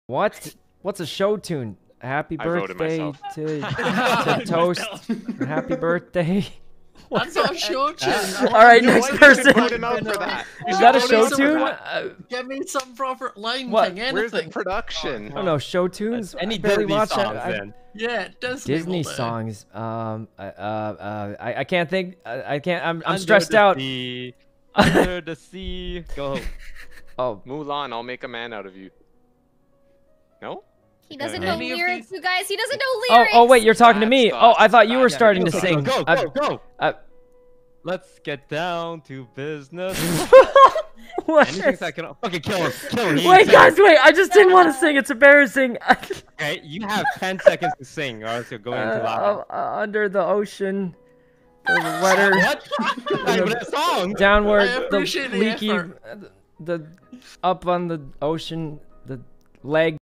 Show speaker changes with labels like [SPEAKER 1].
[SPEAKER 1] What? What's a show tune? Happy birthday to Toast. Happy birthday.
[SPEAKER 2] That's not a show tune.
[SPEAKER 1] All right, next person.
[SPEAKER 3] Vote him out for that.
[SPEAKER 1] Is that a show tune?
[SPEAKER 2] Give me some proper line
[SPEAKER 1] What?
[SPEAKER 2] thing, anything.
[SPEAKER 3] Where's the production?
[SPEAKER 1] I don't know, show tunes.
[SPEAKER 4] Any
[SPEAKER 1] barely
[SPEAKER 4] Disney
[SPEAKER 1] watch
[SPEAKER 4] songs,
[SPEAKER 1] it.
[SPEAKER 4] then?
[SPEAKER 2] Yeah,
[SPEAKER 1] Disney
[SPEAKER 2] will do.
[SPEAKER 1] songs. I can't think. I can't. I'm
[SPEAKER 4] Under
[SPEAKER 1] stressed
[SPEAKER 4] the
[SPEAKER 1] out.
[SPEAKER 4] Sea, under the sea. Go.
[SPEAKER 1] Oh,
[SPEAKER 3] Mulan, I'll make a man out of you. No?
[SPEAKER 5] He doesn't
[SPEAKER 4] Okay.
[SPEAKER 5] know
[SPEAKER 2] Any of
[SPEAKER 5] lyrics,
[SPEAKER 2] these-
[SPEAKER 5] you guys. He doesn't know
[SPEAKER 1] oh,
[SPEAKER 5] lyrics.
[SPEAKER 1] oh! Wait, you're talking to me.
[SPEAKER 3] Bad
[SPEAKER 1] Oh, I thought you
[SPEAKER 3] thoughts.
[SPEAKER 1] were
[SPEAKER 3] Yeah,
[SPEAKER 1] starting to
[SPEAKER 4] Go,
[SPEAKER 1] sing.
[SPEAKER 4] Go, go, go. Let's get down to business.
[SPEAKER 1] What?
[SPEAKER 4] Anything that can fucking kill him. Kill him.
[SPEAKER 1] Wait, guys, wait! I just didn't want to sing. It's embarrassing.
[SPEAKER 4] Okay, you have 10 seconds to sing, or else you're going to lava.
[SPEAKER 1] Under the ocean, the weather,
[SPEAKER 4] What? Not even a song.
[SPEAKER 1] downward,
[SPEAKER 2] I
[SPEAKER 1] the
[SPEAKER 2] appreciate the
[SPEAKER 1] leaky,
[SPEAKER 2] effort.
[SPEAKER 1] the up on the ocean, the leg.